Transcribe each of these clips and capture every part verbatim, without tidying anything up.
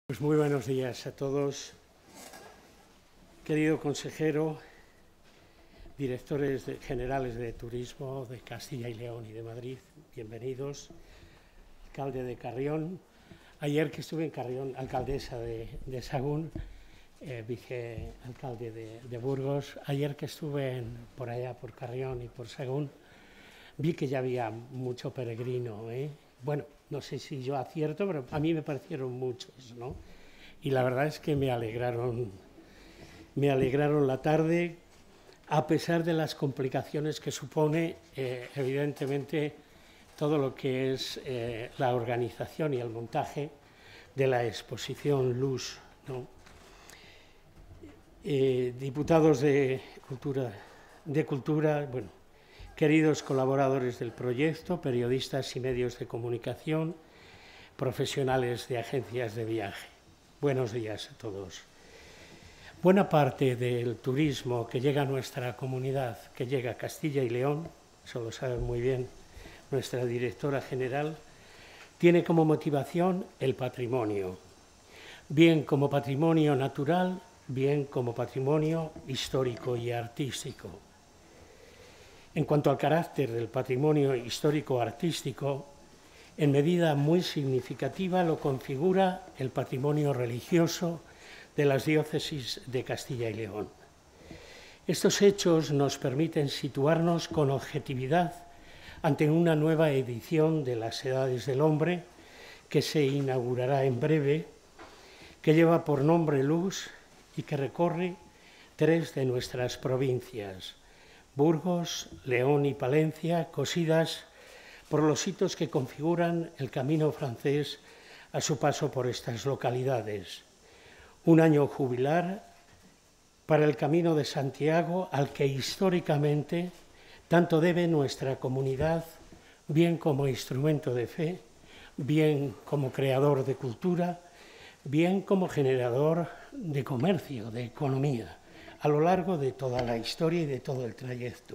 Pues muy buenos días a todos, querido consejero, directores de, generales de turismo de Castilla y León y de Madrid, bienvenidos, alcalde de Carrión, ayer que estuve en Carrión, alcaldesa de, de Sahagún, eh, vicealcalde de, de Burgos, ayer que estuve en, por allá por Carrión y por Sahagún, vi que ya había mucho peregrino, ¿eh? Bueno, no sé si yo acierto, pero a mí me parecieron muchos, ¿no? Y la verdad es que me alegraron, me alegraron la tarde, a pesar de las complicaciones que supone, eh, evidentemente, todo lo que es eh, la organización y el montaje de la exposición Luz, ¿no? Eh, diputados de Cultura, de Cultura, bueno, queridos colaboradores del proyecto, periodistas y medios de comunicación, profesionales de agencias de viaje. Buenos días a todos. Buena parte del turismo que llega a nuestra comunidad, que llega a Castilla y León, eso lo sabe muy bien nuestra directora general, tiene como motivación el patrimonio, bien como patrimonio natural, bien como patrimonio histórico y artístico. En cuanto al carácter del patrimonio histórico-artístico, en medida muy significativa lo configura el patrimonio religioso de las diócesis de Castilla y León. Estos hechos nos permiten situarnos con objetividad ante una nueva edición de las Edades del Hombre que se inaugurará en breve, que lleva por nombre Luz y que recorre tres de nuestras provincias, Burgos, León y Palencia, cosidas por los hitos que configuran el camino francés a su paso por estas localidades. Un año jubilar para el Camino de Santiago, al que históricamente tanto debe nuestra comunidad, bien como instrumento de fe, bien como creador de cultura, bien como generador de comercio, de economía, a lo largo de toda la historia y de todo el trayecto.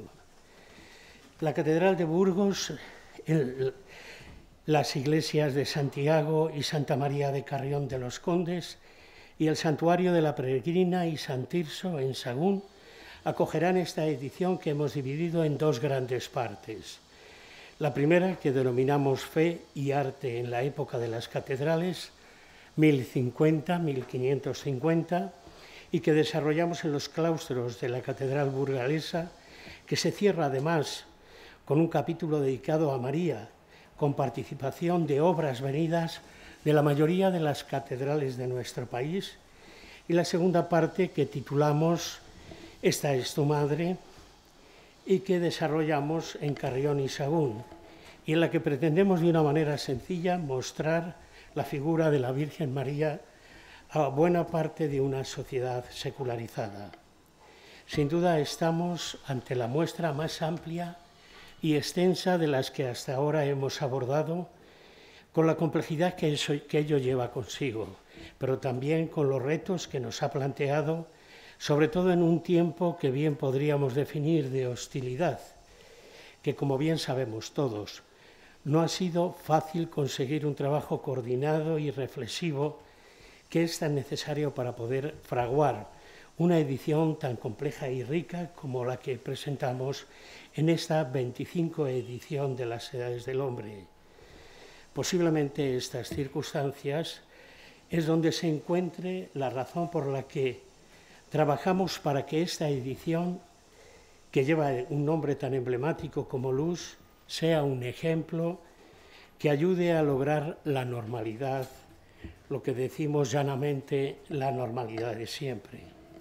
La Catedral de Burgos, el, las iglesias de Santiago y Santa María de Carrión de los Condes y el Santuario de la Peregrina y San Tirso en Sahagún acogerán esta edición que hemos dividido en dos grandes partes. La primera, que denominamos Fe y Arte en la época de las catedrales, mil cincuenta a mil quinientos cincuenta, y que desarrollamos en los claustros de la Catedral burgalesa, que se cierra además con un capítulo dedicado a María, con participación de obras venidas de la mayoría de las catedrales de nuestro país, y la segunda parte que titulamos Esta es tu madre, y que desarrollamos en Carrión y Sahagún, y en la que pretendemos de una manera sencilla mostrar la figura de la Virgen María a buena parte de una sociedad secularizada. Sin duda estamos ante la muestra más amplia y extensa de las que hasta ahora hemos abordado, con la complejidad que, eso, que ello lleva consigo, pero también con los retos que nos ha planteado, sobre todo en un tiempo que bien podríamos definir de hostilidad, que como bien sabemos todos, no ha sido fácil conseguir un trabajo coordinado y reflexivo que es tan necesario para poder fraguar una edición tan compleja y rica como la que presentamos en esta veinticinco edición de las Edades del Hombre. Posiblemente estas circunstancias es donde se encuentre la razón por la que trabajamos para que esta edición, que lleva un nombre tan emblemático como Luz, sea un ejemplo que ayude a lograr la normalidad, lo que decimos llanamente la normalidad de siempre.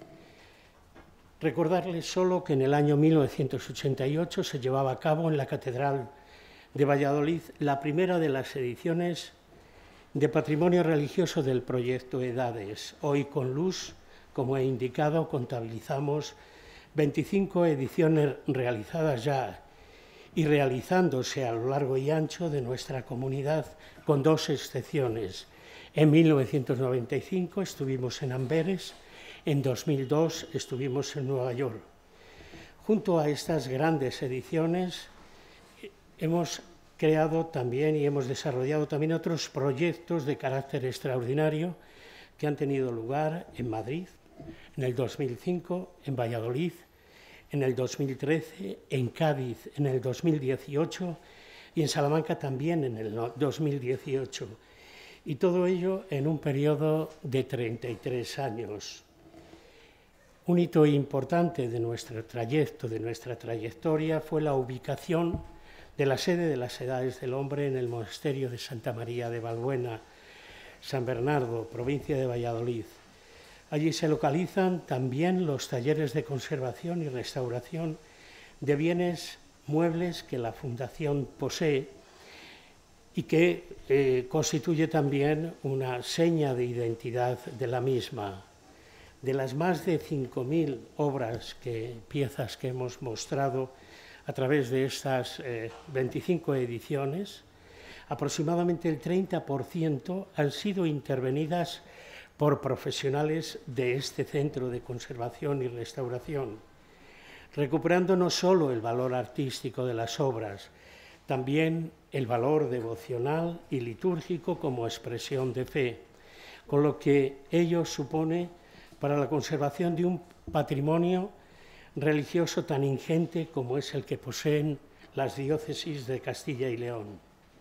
Recordarles solo que en el año mil novecientos ochenta y ocho se llevaba a cabo en la Catedral de Valladolid la primera de las ediciones de Patrimonio Religioso del proyecto Edades. Hoy con Luz, como he indicado, contabilizamos veinticinco ediciones realizadas ya y realizándose a lo largo y ancho de nuestra comunidad, con dos excepciones. En mil novecientos noventa y cinco estuvimos en Amberes, en dos mil dos estuvimos en Nueva York. Junto a estas grandes ediciones hemos creado también y hemos desarrollado también otros proyectos de carácter extraordinario que han tenido lugar en Madrid, en el dos mil cinco, en Valladolid, en el dos mil trece, en Cádiz en el dos mil dieciocho y en Salamanca también en el dos mil dieciocho. Y todo ello en un periodo de treinta y tres años. Un hito importante de nuestro trayecto, de nuestra trayectoria, fue la ubicación de la sede de las Edades del Hombre en el monasterio de Santa María de Valbuena, San Bernardo, provincia de Valladolid. Allí se localizan también los talleres de conservación y restauración de bienes muebles que la Fundación posee y que eh, constituye también una seña de identidad de la misma. De las más de cinco mil obras, que, piezas que hemos mostrado a través de estas eh, veinticinco ediciones, aproximadamente el treinta por ciento han sido intervenidas por profesionales de este centro de conservación y restauración, recuperando no solo el valor artístico de las obras, también el valor devocional y litúrgico como expresión de fe, con lo que ello supone para la conservación de un patrimonio religioso tan ingente como es el que poseen las diócesis de Castilla y León.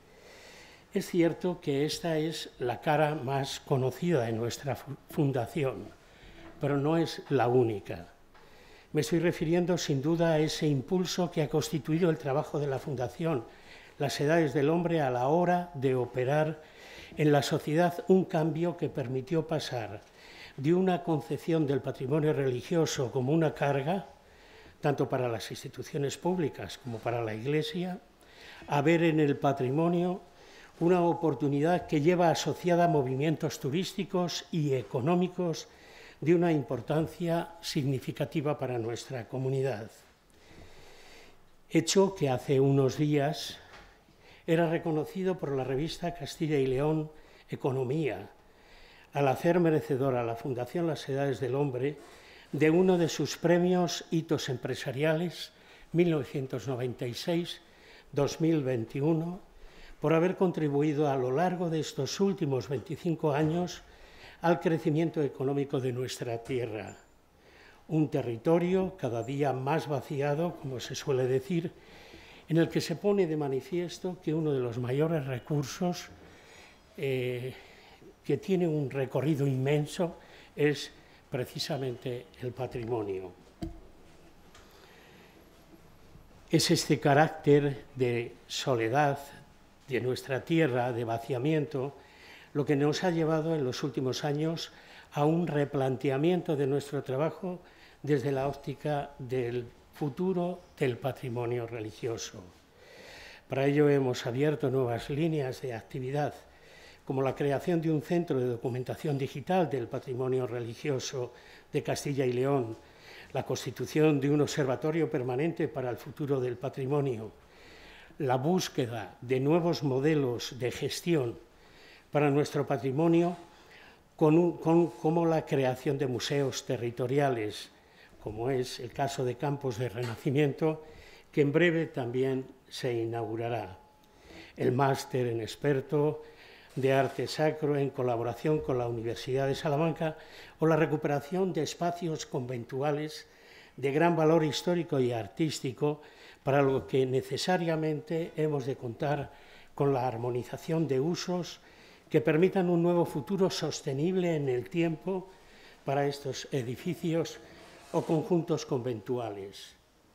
Es cierto que esta es la cara más conocida de nuestra fundación, pero no es la única. Me estoy refiriendo sin duda a ese impulso que ha constituido el trabajo de la Fundación Las Edades del Hombre a la hora de operar en la sociedad un cambio que permitió pasar de una concepción del patrimonio religioso como una carga, tanto para las instituciones públicas como para la Iglesia, a ver en el patrimonio una oportunidad que lleva asociada a movimientos turísticos y económicos de una importancia significativa para nuestra comunidad. Hecho que hace unos días era reconocido por la revista Castilla y León Economía, al hacer merecedora a la Fundación Las Edades del Hombre de uno de sus premios Hitos Empresariales mil novecientos noventa y seis dos mil veintiuno, por haber contribuido a lo largo de estos últimos veinticinco años al crecimiento económico de nuestra tierra. Un territorio cada día más vaciado, como se suele decir, en el que se pone de manifiesto que uno de los mayores recursos eh, que tiene un recorrido inmenso es precisamente el patrimonio. Es este carácter de soledad de nuestra tierra, de vaciamiento, lo que nos ha llevado en los últimos años a un replanteamiento de nuestro trabajo desde la óptica del futuro del patrimonio religioso. Para ello hemos abierto nuevas líneas de actividad, como la creación de un centro de documentación digital del patrimonio religioso de Castilla y León, la constitución de un observatorio permanente para el futuro del patrimonio, la búsqueda de nuevos modelos de gestión para nuestro patrimonio, con un, con, como la creación de museos territoriales, como es el caso de Campos de Renacimiento, que en breve también se inaugurará. El máster en experto de arte sacro en colaboración con la Universidad de Salamanca, o la recuperación de espacios conventuales de gran valor histórico y artístico, para lo que necesariamente hemos de contar con la armonización de usos que permitan un nuevo futuro sostenible en el tiempo para estos edificios o conjuntos conventuales.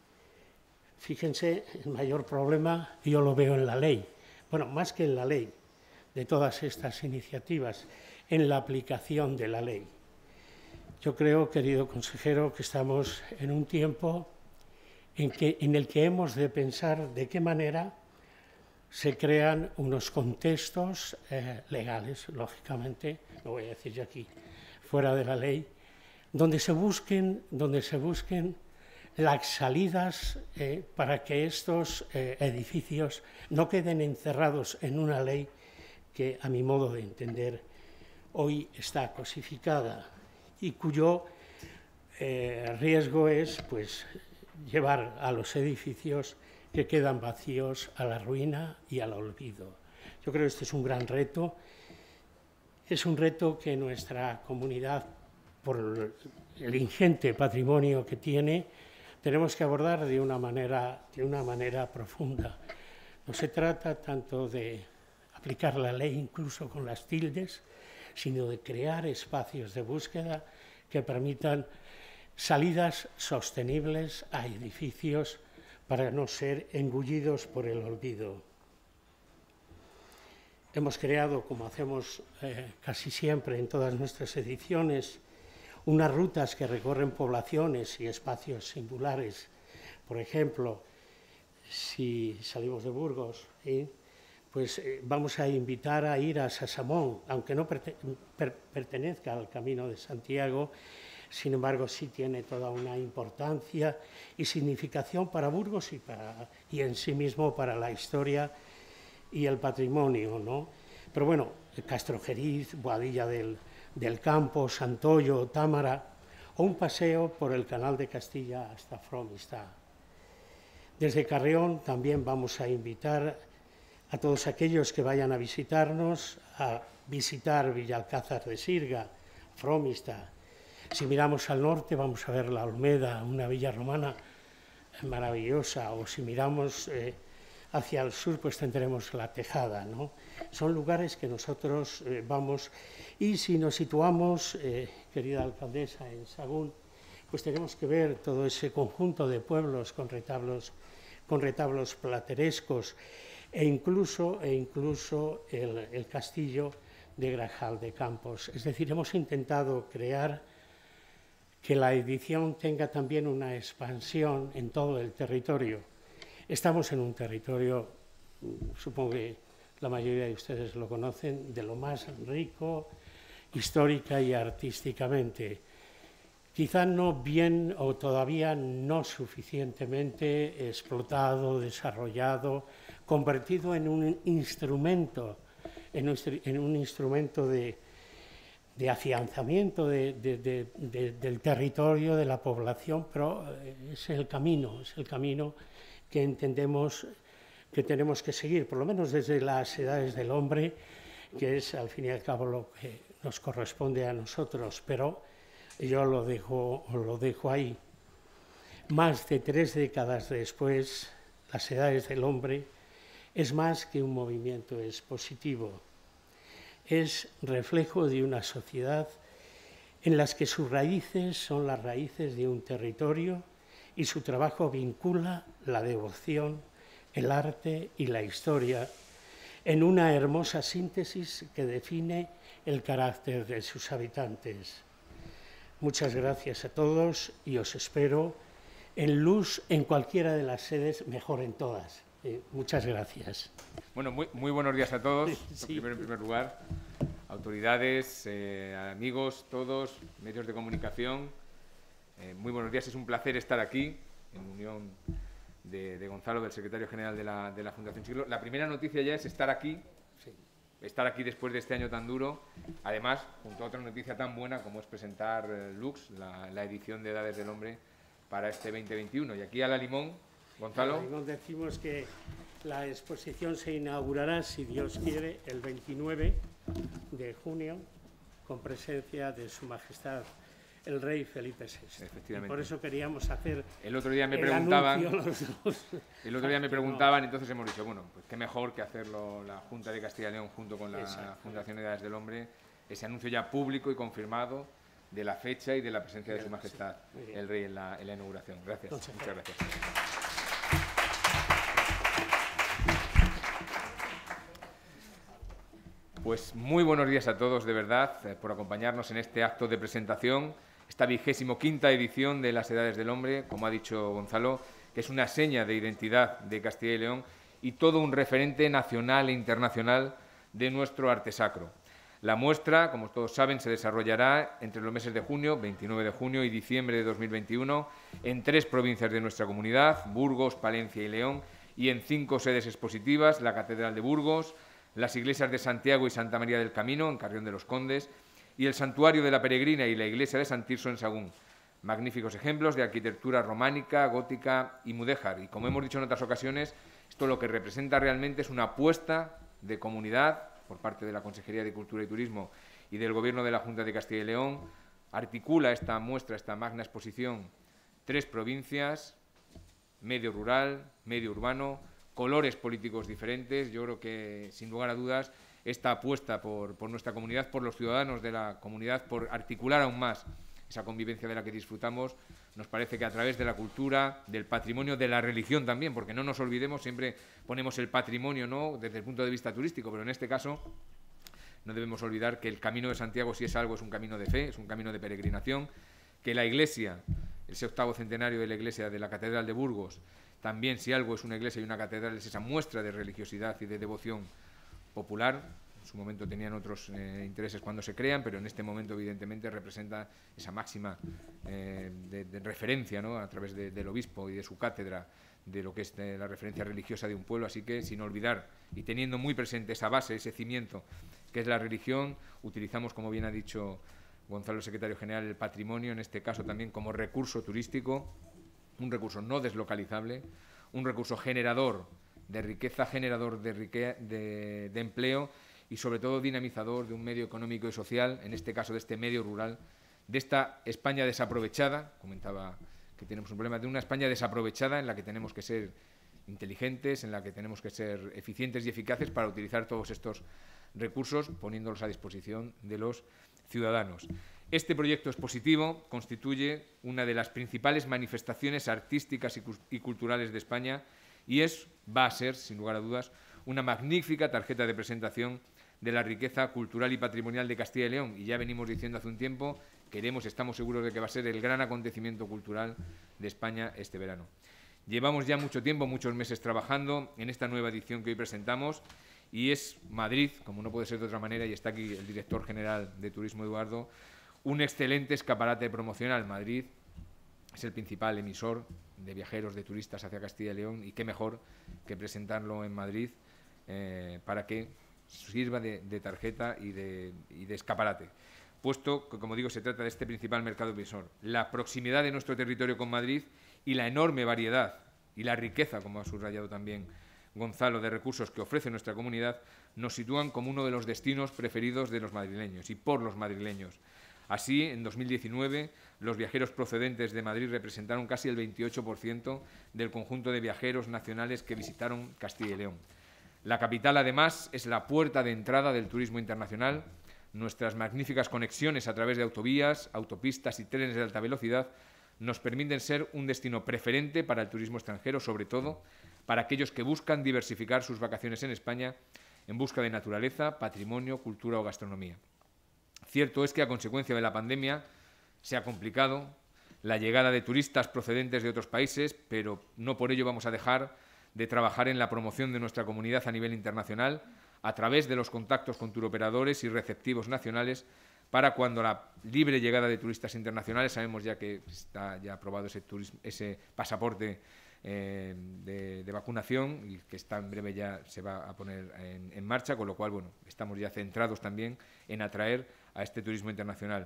Fíjense, el mayor problema yo lo veo en la ley, bueno, más que en la ley, de todas estas iniciativas, en la aplicación de la ley. Yo creo, querido consejero, que estamos en un tiempo en, que, en el que hemos de pensar de qué manera se crean unos contextos eh, legales, lógicamente, lo voy a decir yo aquí, fuera de la ley, donde se busquen, donde se busquen las salidas eh, para que estos eh, edificios no queden encerrados en una ley que, a mi modo de entender, hoy está cosificada y cuyo eh, riesgo es, pues, llevar a los edificios que quedan vacíos a la ruina y al olvido. Yo creo que este es un gran reto Es un reto que nuestra comunidad, por el ingente patrimonio que tiene, tenemos que abordar de una manera, de una manera profunda. No se trata tanto de aplicar la ley incluso con las tildes, sino de crear espacios de búsqueda que permitan salidas sostenibles a edificios para no ser engullidos por el olvido. Hemos creado, como hacemos eh, casi siempre en todas nuestras ediciones, unas rutas que recorren poblaciones y espacios singulares. Por ejemplo, si salimos de Burgos, ¿eh? pues eh, vamos a invitar a ir a Sasamón, aunque no perte per pertenezca al Camino de Santiago, sin embargo sí tiene toda una importancia y significación para Burgos y, para, y en sí mismo para la historia y el patrimonio, ¿no? Pero bueno, Castrojeriz, Boadilla del, del Campo, Santollo, Támara, o un paseo por el Canal de Castilla hasta Fromistad. Desde Carrión también vamos a invitar a todos aquellos que vayan a visitarnos a visitar Villalcázar de Sirga, Fromistad. Si miramos al norte vamos a ver la Olmeda, una villa romana maravillosa, o si miramos eh, hacia el sur pues tendremos la Tejada, ¿no? Son lugares que nosotros eh, vamos, y si nos situamos, eh, querida alcaldesa, en Sagún, pues tenemos que ver todo ese conjunto de pueblos con retablos, con retablos platerescos, e incluso, e incluso el, el castillo de Grajal de Campos. Es decir, hemos intentado crear que la edición tenga también una expansión en todo el territorio. Estamos en un territorio, supongo que la mayoría de ustedes lo conocen, de lo más rico histórica y artísticamente. Quizá no bien o todavía no suficientemente explotado, desarrollado, convertido en un instrumento, en un, en un instrumento de, de afianzamiento de, de, de, de, del territorio, de la población, pero es el camino, es el camino que entendemos que tenemos que seguir, por lo menos desde las edades del hombre, que es al fin y al cabo lo que nos corresponde a nosotros, pero yo lo dejo, lo dejo ahí. Más de tres décadas después, las edades del hombre es más que un movimiento expositivo, es reflejo de una sociedad en las que sus raíces son las raíces de un territorio y su trabajo vincula la devoción, el arte y la historia en una hermosa síntesis que define el carácter de sus habitantes. Muchas gracias a todos y os espero en Luz en cualquiera de las sedes, mejor en todas. Eh, muchas gracias. Bueno, muy, muy buenos días a todos. Sí. Primero, en primer lugar, autoridades, eh, amigos, todos, medios de comunicación. Eh, muy buenos días, es un placer estar aquí en unión de, de Gonzalo, del secretario general de la, de la Fundación Siglo. La primera noticia ya es estar aquí, Sí. estar aquí después de este año tan duro. Además, junto a otra noticia tan buena como es presentar eh, Lux, la, la edición de Edades del Hombre para este veinte veintiuno. Y aquí a La Limón, Gonzalo. A La Limón decimos que la exposición se inaugurará, si Dios quiere, el veintinueve de junio, con presencia de Su Majestad el Rey Felipe sexto. Efectivamente. Y por eso queríamos hacer el otro día me el preguntaban, anuncio los dos. el otro día me preguntaban, entonces hemos dicho, bueno, pues qué mejor que hacerlo la Junta de Castilla y León junto con la Exacto. Fundación Edades del Hombre, ese anuncio ya público y confirmado de la fecha y de la presencia de Su Majestad Sí, el Rey en la, en la inauguración. Gracias, Muchas muchas gracias. Pues muy buenos días a todos, de verdad, eh, por acompañarnos en este acto de presentación, esta vigésimo quinta edición de las Edades del Hombre, como ha dicho Gonzalo, que es una seña de identidad de Castilla y León y todo un referente nacional e internacional de nuestro arte sacro. La muestra, como todos saben, se desarrollará entre los meses de junio, veintinueve de junio y diciembre de dos mil veintiuno, en tres provincias de nuestra comunidad, Burgos, Palencia y León, y en cinco sedes expositivas, la Catedral de Burgos, las iglesias de Santiago y Santa María del Camino, en Carrión de los Condes, y el Santuario de la Peregrina y la iglesia de San Tirso, en Sagún. Magníficos ejemplos de arquitectura románica, gótica y mudéjar. Y como hemos dicho en otras ocasiones, esto lo que representa realmente es una apuesta de comunidad por parte de la Consejería de Cultura y Turismo y del Gobierno de la Junta de Castilla y León, articula esta muestra, esta magna exposición, tres provincias, medio rural, medio urbano, colores políticos diferentes. Yo creo que, sin lugar a dudas, esta apuesta por, por nuestra comunidad, por los ciudadanos de la comunidad, por articular aún más esa convivencia de la que disfrutamos, nos parece que a través de la cultura, del patrimonio, de la religión también, porque no nos olvidemos, siempre ponemos el patrimonio, ¿no?, desde el punto de vista turístico, pero en este caso no debemos olvidar que el Camino de Santiago, si es algo, es un camino de fe, es un camino de peregrinación, que la Iglesia, ese octavo centenario de la Iglesia de la Catedral de Burgos, también, si algo es una iglesia y una catedral, es esa muestra de religiosidad y de devoción popular. En su momento tenían otros eh, intereses cuando se crean, pero en este momento, evidentemente, representa esa máxima eh, de, de referencia, ¿no?, a través de, del obispo y de su cátedra, de lo que es de la referencia religiosa de un pueblo. Así que, sin olvidar y teniendo muy presente esa base, ese cimiento que es la religión, utilizamos, como bien ha dicho Gonzalo, secretario general, el patrimonio, en este caso también como recurso turístico, un recurso no deslocalizable, un recurso generador de riqueza, generador de, rique de, de empleo y, sobre todo, dinamizador de un medio económico y social, en este caso de este medio rural, de esta España desaprovechada. Comentaba que tenemos un problema de una España desaprovechada en la que tenemos que ser inteligentes, en la que tenemos que ser eficientes y eficaces para utilizar todos estos recursos, poniéndolos a disposición de los ciudadanos. Este proyecto expositivo constituye una de las principales manifestaciones artísticas y culturales de España y es, va a ser, sin lugar a dudas, una magnífica tarjeta de presentación de la riqueza cultural y patrimonial de Castilla y León. Y ya venimos diciendo hace un tiempo, queremos, estamos seguros de que va a ser el gran acontecimiento cultural de España este verano. Llevamos ya mucho tiempo, muchos meses trabajando en esta nueva edición que hoy presentamos y es Madrid, como no puede ser de otra manera, y está aquí el director general de Turismo, Eduardo, un excelente escaparate promocional. Madrid es el principal emisor de viajeros, de turistas hacia Castilla y León, y qué mejor que presentarlo en Madrid eh, para que sirva de, de tarjeta y de, y de escaparate, puesto que, como digo, se trata de este principal mercado emisor. La proximidad de nuestro territorio con Madrid y la enorme variedad y la riqueza, como ha subrayado también Gonzalo, de recursos que ofrece nuestra comunidad, nos sitúan como uno de los destinos preferidos de los madrileños y por los madrileños. Así, en dos mil diecinueve, los viajeros procedentes de Madrid representaron casi el veintiocho por ciento del conjunto de viajeros nacionales que visitaron Castilla y León. La capital, además, es la puerta de entrada del turismo internacional. Nuestras magníficas conexiones a través de autovías, autopistas y trenes de alta velocidad nos permiten ser un destino preferente para el turismo extranjero, sobre todo para aquellos que buscan diversificar sus vacaciones en España en busca de naturaleza, patrimonio, cultura o gastronomía. Cierto es que, a consecuencia de la pandemia, se ha complicado la llegada de turistas procedentes de otros países, pero no por ello vamos a dejar de trabajar en la promoción de nuestra comunidad a nivel internacional a través de los contactos con turoperadores y receptivos nacionales para cuando la libre llegada de turistas internacionales, sabemos ya que está ya aprobado ese, turismo, ese pasaporte eh, de, de vacunación y que está en breve ya se va a poner en, en marcha, con lo cual, bueno, estamos ya centrados también en atraer a este turismo internacional.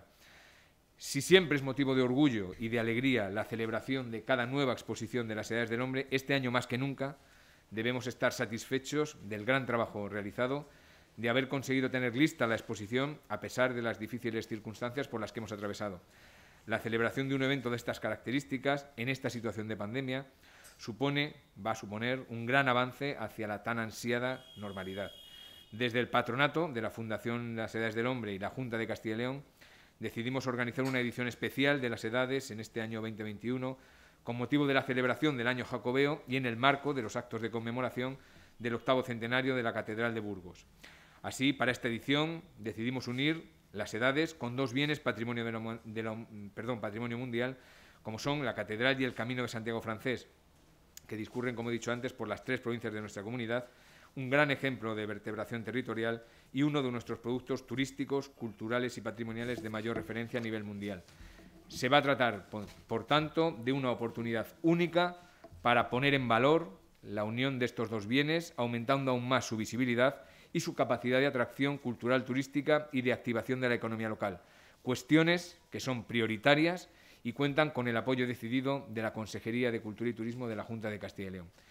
Si siempre es motivo de orgullo y de alegría la celebración de cada nueva exposición de las Edades del Hombre, este año más que nunca debemos estar satisfechos del gran trabajo realizado, de haber conseguido tener lista la exposición a pesar de las difíciles circunstancias por las que hemos atravesado. La celebración de un evento de estas características en esta situación de pandemia supone, va a suponer un gran avance hacia la tan ansiada normalidad. Desde el patronato de la Fundación Las Edades del Hombre y la Junta de Castilla y León decidimos organizar una edición especial de las Edades en este año veinte veintiuno con motivo de la celebración del año jacobeo y en el marco de los actos de conmemoración del octavo centenario de la Catedral de Burgos. Así, para esta edición decidimos unir las Edades con dos bienes patrimonio, de la, de la, perdón, patrimonio mundial, como son la Catedral y el Camino de Santiago francés, que discurren, como he dicho antes, por las tres provincias de nuestra comunidad, un gran ejemplo de vertebración territorial y uno de nuestros productos turísticos, culturales y patrimoniales de mayor referencia a nivel mundial. Se va a tratar, por, por tanto, de una oportunidad única para poner en valor la unión de estos dos bienes, aumentando aún más su visibilidad y su capacidad de atracción cultural turística y de activación de la economía local. Cuestiones que son prioritarias y cuentan con el apoyo decidido de la Consejería de Cultura y Turismo de la Junta de Castilla y León.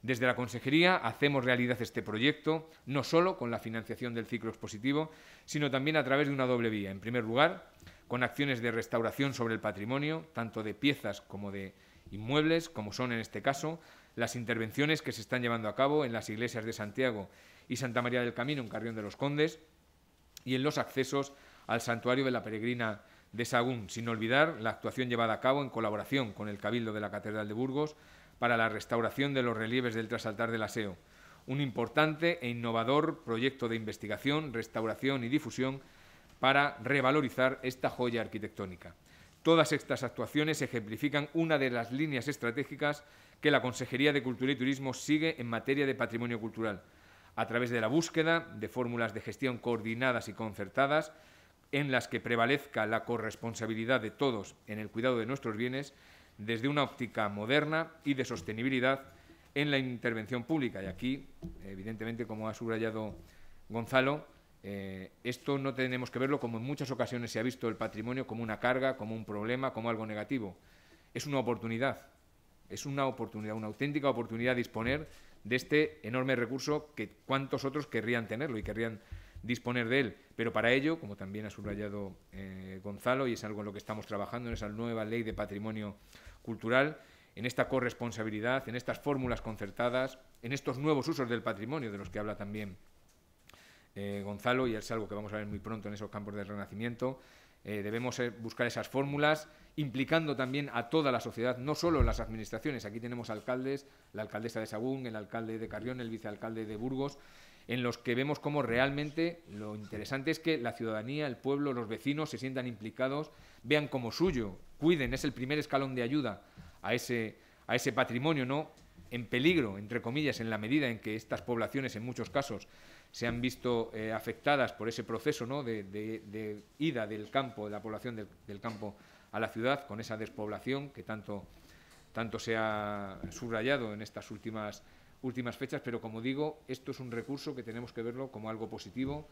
Desde la Consejería hacemos realidad este proyecto, no solo con la financiación del ciclo expositivo, sino también a través de una doble vía. En primer lugar, con acciones de restauración sobre el patrimonio, tanto de piezas como de inmuebles, como son en este caso las intervenciones que se están llevando a cabo en las iglesias de Santiago y Santa María del Camino, en Carrión de los Condes, y en los accesos al santuario de la Peregrina de Sahagún, sin olvidar la actuación llevada a cabo en colaboración con el Cabildo de la Catedral de Burgos para la restauración de los relieves del trasaltar del Aseo, un importante e innovador proyecto de investigación, restauración y difusión para revalorizar esta joya arquitectónica. Todas estas actuaciones ejemplifican una de las líneas estratégicas que la Consejería de Cultura y Turismo sigue en materia de patrimonio cultural, a través de la búsqueda de fórmulas de gestión coordinadas y concertadas en las que prevalezca la corresponsabilidad de todos en el cuidado de nuestros bienes desde una óptica moderna y de sostenibilidad en la intervención pública. Y aquí, evidentemente, como ha subrayado Gonzalo, eh, esto no tenemos que verlo como en muchas ocasiones se ha visto el patrimonio como una carga, como un problema, como algo negativo. Es una oportunidad, es una oportunidad, una auténtica oportunidad de disponer de este enorme recurso que cuántos otros querrían tenerlo y querrían disponer de él. Pero para ello, como también ha subrayado eh, Gonzalo, y es algo en lo que estamos trabajando, en esa nueva ley de patrimonio cultural, en esta corresponsabilidad, en estas fórmulas concertadas, en estos nuevos usos del patrimonio, de los que habla también eh, Gonzalo, y es algo que vamos a ver muy pronto en esos campos del Renacimiento. Eh, debemos eh, buscar esas fórmulas, implicando también a toda la sociedad, no solo en las administraciones. Aquí tenemos alcaldes, la alcaldesa de Sahagún, el alcalde de Carrión, el vicealcalde de Burgos, en los que vemos cómo realmente lo interesante es que la ciudadanía, el pueblo, los vecinos se sientan implicados, vean como suyo, cuiden, es el primer escalón de ayuda a ese, a ese patrimonio, ¿no?, en peligro, entre comillas, en la medida en que estas poblaciones, en muchos casos, se han visto eh, afectadas por ese proceso, ¿no?, de, de, de ida del campo, de la población del, del campo a la ciudad, con esa despoblación que tanto, tanto se ha subrayado en estas últimas últimas fechas, pero como digo, esto es un recurso que tenemos que verlo como algo positivo,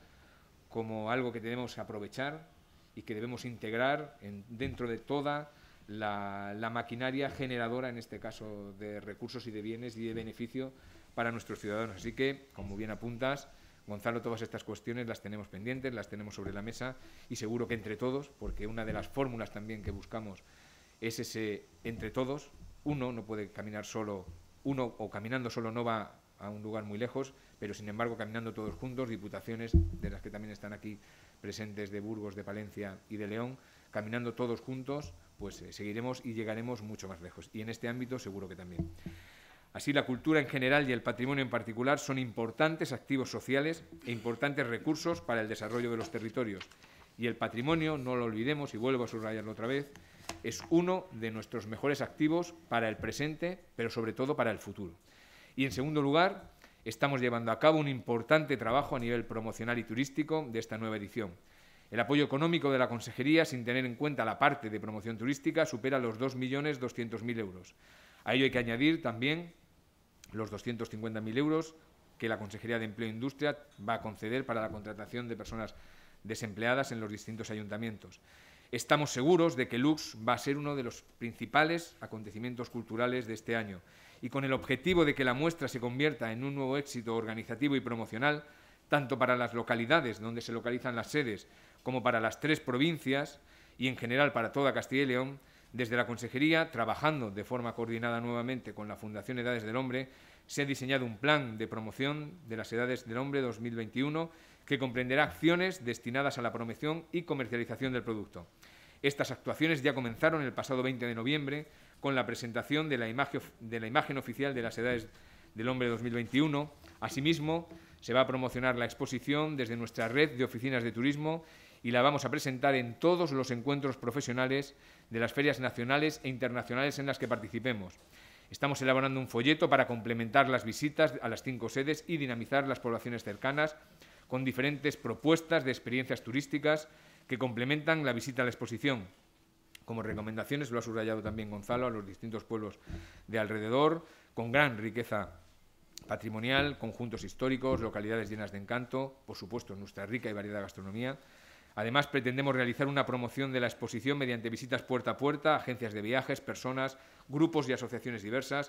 como algo que tenemos que aprovechar y que debemos integrar en, dentro de toda la, la maquinaria generadora, en este caso, de recursos y de bienes y de beneficio para nuestros ciudadanos. Así que, como bien apuntas, Gonzalo, todas estas cuestiones las tenemos pendientes, las tenemos sobre la mesa y seguro que entre todos, porque una de las fórmulas también que buscamos es ese entre todos. Uno no puede caminar solo, uno o caminando solo no va a un lugar muy lejos, pero sin embargo caminando todos juntos, diputaciones de las que también están aquí presentes de Burgos, de Palencia y de León, caminando todos juntos, pues eh, seguiremos y llegaremos mucho más lejos. Y en este ámbito seguro que también. Así, la cultura en general y el patrimonio en particular son importantes activos sociales e importantes recursos para el desarrollo de los territorios. Y el patrimonio, no lo olvidemos, y vuelvo a subrayarlo otra vez, es uno de nuestros mejores activos para el presente, pero sobre todo para el futuro. Y, en segundo lugar, estamos llevando a cabo un importante trabajo a nivel promocional y turístico de esta nueva edición. El apoyo económico de la Consejería, sin tener en cuenta la parte de promoción turística, supera los dos millones doscientos mil euros. A ello hay que añadir también los doscientos cincuenta mil euros que la Consejería de Empleo e Industria va a conceder para la contratación de personas desempleadas en los distintos ayuntamientos. Estamos seguros de que Lux va a ser uno de los principales acontecimientos culturales de este año y con el objetivo de que la muestra se convierta en un nuevo éxito organizativo y promocional, tanto para las localidades donde se localizan las sedes como para las tres provincias y en general para toda Castilla y León. Desde la Consejería, trabajando de forma coordinada nuevamente con la Fundación Edades del Hombre, se ha diseñado un plan de promoción de las Edades del Hombre dos mil veintiuno que comprenderá acciones destinadas a la promoción y comercialización del producto. Estas actuaciones ya comenzaron el pasado veinte de noviembre con la presentación de la imagen, de la imagen oficial de las Edades del Hombre dos mil veintiuno. Asimismo, se va a promocionar la exposición desde nuestra red de oficinas de turismo y la vamos a presentar en todos los encuentros profesionales de las ferias nacionales e internacionales en las que participemos. Estamos elaborando un folleto para complementar las visitas a las cinco sedes y dinamizar las poblaciones cercanas con diferentes propuestas de experiencias turísticas que complementan la visita a la exposición. Como recomendaciones, lo ha subrayado también Gonzalo, a los distintos pueblos de alrededor, con gran riqueza patrimonial, conjuntos históricos, localidades llenas de encanto, por supuesto, nuestra rica y variada gastronomía. Además, pretendemos realizar una promoción de la exposición mediante visitas puerta a puerta, agencias de viajes, personas, grupos y asociaciones diversas,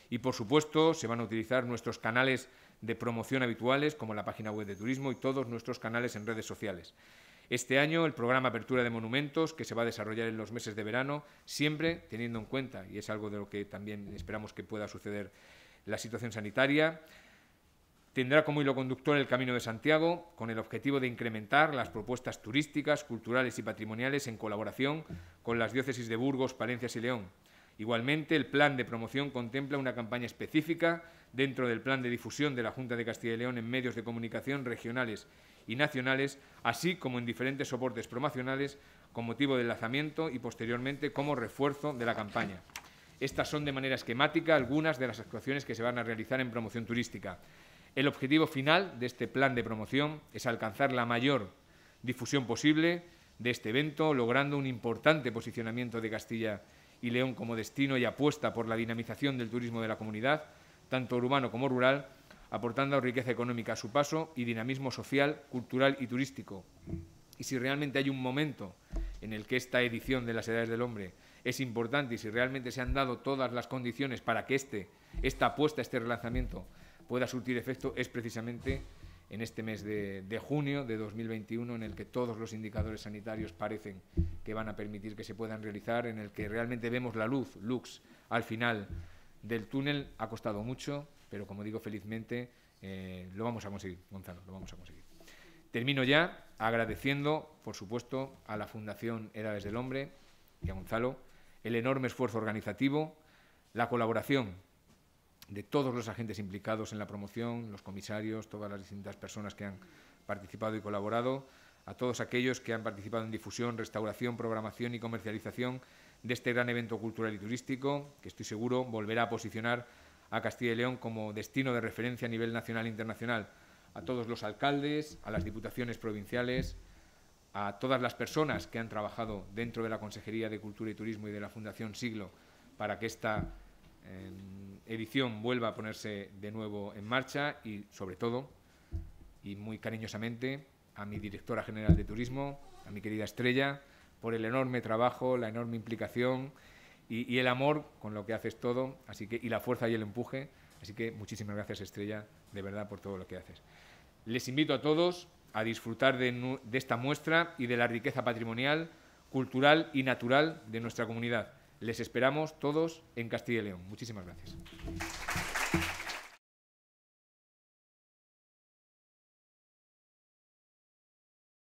Y, por supuesto, se van a utilizar nuestros canales de promoción habituales, como la página web de turismo y todos nuestros canales en redes sociales. Este año, el programa Apertura de Monumentos, que se va a desarrollar en los meses de verano, siempre teniendo en cuenta, y es algo de lo que también esperamos que pueda suceder, la situación sanitaria, tendrá como hilo conductor el Camino de Santiago, con el objetivo de incrementar las propuestas turísticas, culturales y patrimoniales en colaboración con las diócesis de Burgos, Palencia y León. Igualmente, el plan de promoción contempla una campaña específica dentro del plan de difusión de la Junta de Castilla y León en medios de comunicación regionales y nacionales, así como en diferentes soportes promocionales con motivo del lanzamiento y posteriormente como refuerzo de la campaña. Estas son de manera esquemática algunas de las actuaciones que se van a realizar en promoción turística. El objetivo final de este plan de promoción es alcanzar la mayor difusión posible de este evento, logrando un importante posicionamiento de Castilla y León como destino y apuesta por la dinamización del turismo de la comunidad, tanto urbano como rural, aportando riqueza económica a su paso y dinamismo social, cultural y turístico. Y si realmente hay un momento en el que esta edición de las Edades del Hombre es importante y si realmente se han dado todas las condiciones para que este, esta apuesta, este relanzamiento pueda surtir efecto, es precisamente en este mes de, de junio de dos mil veintiuno, en el que todos los indicadores sanitarios parecen que van a permitir que se puedan realizar, en el que realmente vemos la luz, lux, al final del túnel. Ha costado mucho, pero como digo, felizmente eh, lo vamos a conseguir, Gonzalo, lo vamos a conseguir. Termino ya agradeciendo, por supuesto, a la Fundación Edades del Hombre y a Gonzalo el enorme esfuerzo organizativo, la colaboración de todos los agentes implicados en la promoción, los comisarios, todas las distintas personas que han participado y colaborado, a todos aquellos que han participado en difusión, restauración, programación y comercialización de este gran evento cultural y turístico, que estoy seguro volverá a posicionar a Castilla y León como destino de referencia a nivel nacional e internacional, a todos los alcaldes, a las diputaciones provinciales, a todas las personas que han trabajado dentro de la Consejería de Cultura y Turismo y de la Fundación Siglo para que esta eh, edición vuelva a ponerse de nuevo en marcha y, sobre todo, y muy cariñosamente, a mi directora general de Turismo, a mi querida Estrella, por el enorme trabajo, la enorme implicación y, y el amor con lo que haces todo, así que, y la fuerza y el empuje. Así que muchísimas gracias, Estrella, de verdad, por todo lo que haces. Les invito a todos a disfrutar de, de esta muestra y de la riqueza patrimonial, cultural y natural de nuestra comunidad. Les esperamos todos en Castilla y León. Muchísimas gracias.